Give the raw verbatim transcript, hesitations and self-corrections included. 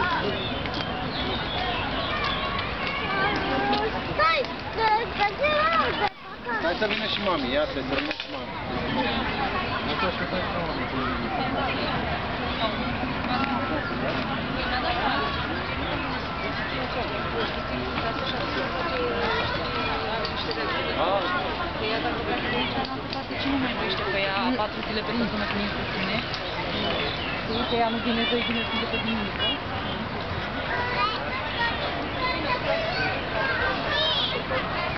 Stai, că ce e? Hai să vină și mami, ia să vină și mami. Nu te așteptai să mami. Cine mai vorbește că ea patru zile pe săptămână când este spune? Uite, ea nu vine doi zile sunt de pe duminică. Thank you.